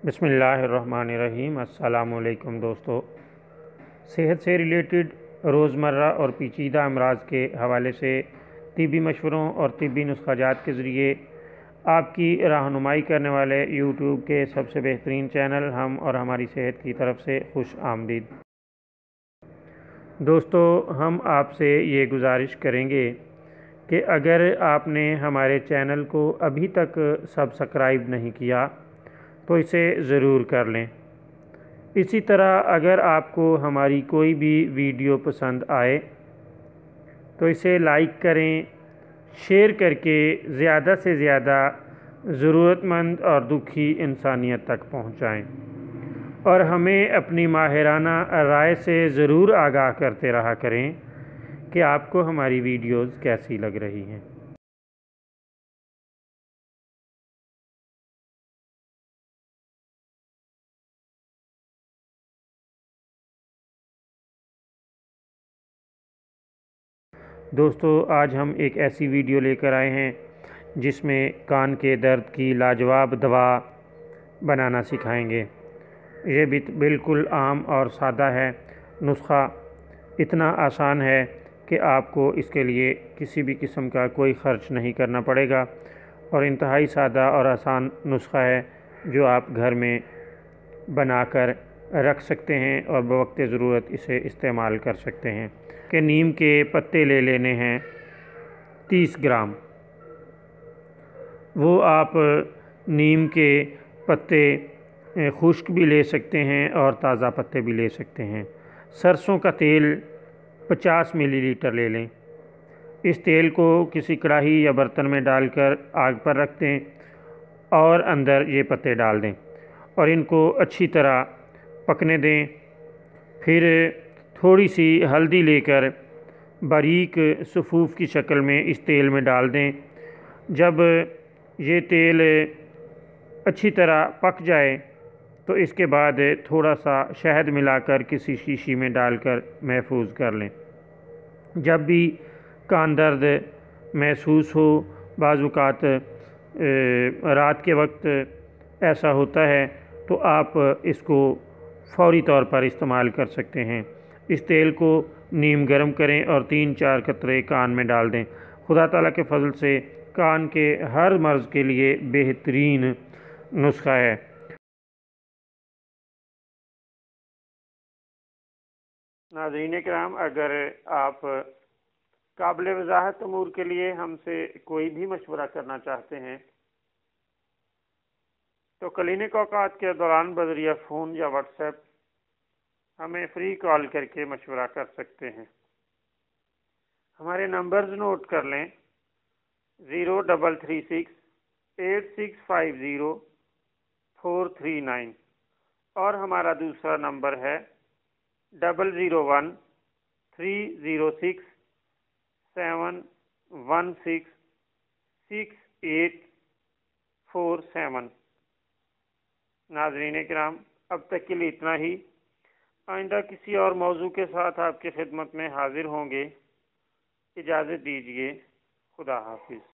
बिस्मिल्लाहिर्रहमानिर्रहीम। अस्सलाम वालेकुम दोस्तों। सेहत से रिलेटेड रोज़मर्रा और पेचीदा अमराज के हवाले से तिब्बी मशवरों और तिब्बी नुस्ख़ाजात के ज़रिए आपकी रहनुमाई करने वाले यूट्यूब के सबसे बेहतरीन चैनल हम और हमारी सेहत की तरफ से खुश आमदीद। दोस्तों, हम आपसे ये गुजारिश करेंगे कि अगर आपने हमारे चैनल को अभी तक सब्सक्राइब नहीं किया तो इसे ज़रूर कर लें। इसी तरह अगर आपको हमारी कोई भी वीडियो पसंद आए तो इसे लाइक करें, शेयर करके ज़्यादा से ज़्यादा ज़रूरतमंद और दुखी इंसानियत तक पहुँचाएँ और हमें अपनी माहिराना राय से ज़रूर आगाह करते रहा करें कि आपको हमारी वीडियोज़ कैसी लग रही हैं। दोस्तों, आज हम एक ऐसी वीडियो लेकर आए हैं जिसमें कान के दर्द की लाजवाब दवा बनाना सिखाएंगे। ये भी बिल्कुल आम और सादा है। नुस्ख़ा इतना आसान है कि आपको इसके लिए किसी भी किस्म का कोई ख़र्च नहीं करना पड़ेगा और इंतहाई सादा और आसान नुस्ख़ा है जो आप घर में बनाकर रख सकते हैं और बवक्त ज़रूरत इसे इस्तेमाल कर सकते हैं। कि नीम के पत्ते ले लेने हैं 30 ग्राम। वो आप नीम के पत्ते खुश्क भी ले सकते हैं और ताज़ा पत्ते भी ले सकते हैं। सरसों का तेल 50 मिलीलीटर ले लें। इस तेल को किसी कढ़ाई या बर्तन में डालकर आग पर रख दें और अंदर ये पत्ते डाल दें और इनको अच्छी तरह पकने दें। फिर थोड़ी सी हल्दी लेकर बारीक सफ़ूफ़ की शक्ल में इस तेल में डाल दें। जब ये तेल अच्छी तरह पक जाए तो इसके बाद थोड़ा सा शहद मिलाकर किसी शीशी में डालकर महफूज कर लें। जब भी कान दर्द महसूस हो, बाज़-औक़ात रात के वक्त ऐसा होता है, तो आप इसको फ़ौरी तौर पर इस्तेमाल कर सकते हैं। इस तेल को नीम गर्म करें और 3-4 कतरे कान में डाल दें। खुदा ताला के फजल से कान के हर मर्ज़ के लिए बेहतरीन नुस्ख़ा है। नाज़रीन किराम, अगर आप काबिल वज़ाहत अमूर के लिए हमसे कोई भी मशवरा करना चाहते हैं तो क्लिनिक औक़ात के दौरान बज़रिया फ़ोन या व्हाट्सएप हमें फ्री कॉल करके मशवरा कर सकते हैं। हमारे नंबर्स नोट कर लें: 0336 8650 439 और हमारा दूसरा नंबर है 001 306 716 6847। नाज़रीन किराम, अब तक के लिए इतना ही। आइंदा किसी और मौजू के साथ आपकी खिदमत में हाजिर होंगे। इजाज़त दीजिए। खुदा हाफिज़।